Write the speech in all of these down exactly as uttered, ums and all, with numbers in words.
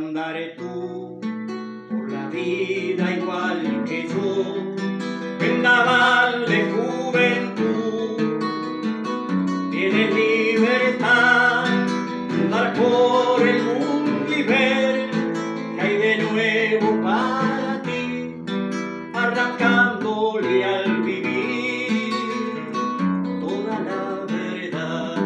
andar tú por la vida igual que yo, vendaval de juventud. Tienes libertad de andar por el mundo y ver que hay de nuevo para ti, arrancándole al vivir toda la verdad.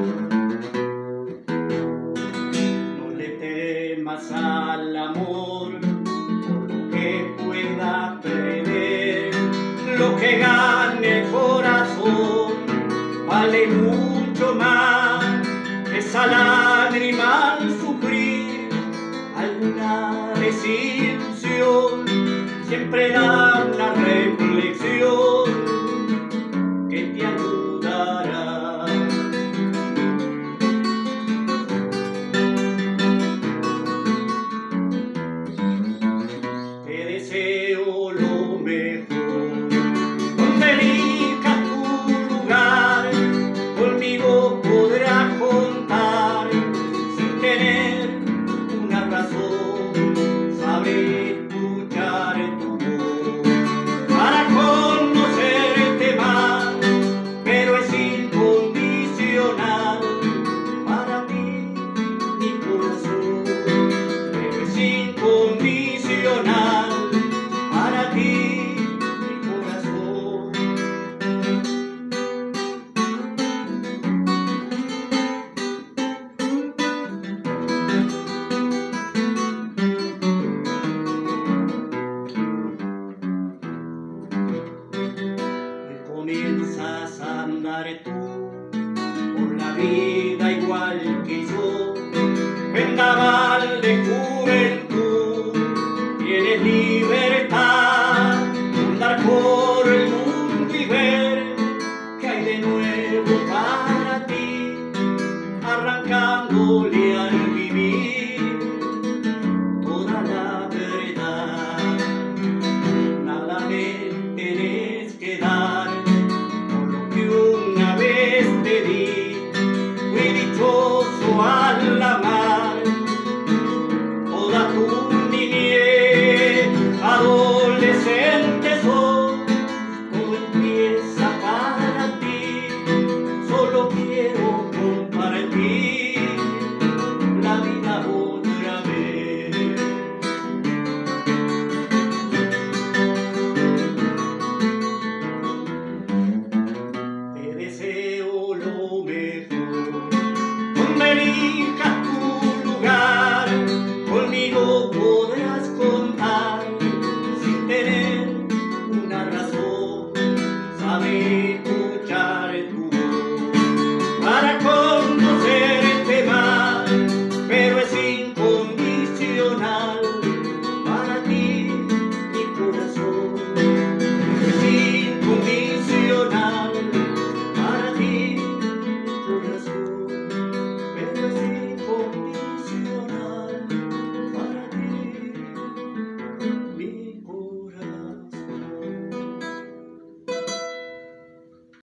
No le temas al amor por lo que pueda perder, lo que gane el corazón vale mucho más que esa lágrima al sufrir alguna desilusión. Siempre da una reflexión que te ayudará. Te deseo lo mejor, donde elijas tu lugar, conmigo podrás contar sin tener una razón. Sabré escuchar tu voz para conocerte más, pero es incondicional para ti mi corazón, pero es incondicional para ti mi corazón. Comienzas a andar tú